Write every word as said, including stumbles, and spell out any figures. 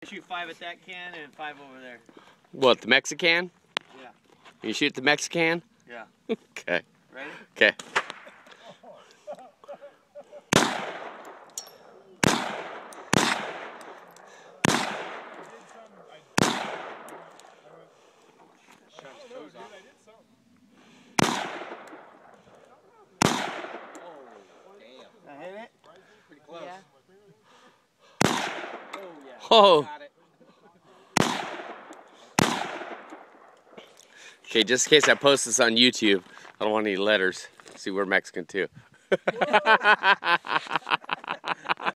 Shoot five at that can and five over there. What, the Mexican? Yeah. You shoot the Mexican? Yeah. Okay. Ready? Okay. I hit it? Pretty close. Yeah. Oh, yeah. Oh. Got it. Okay, just in case I post this on YouTube, I don't want any letters. See, we're Mexican too.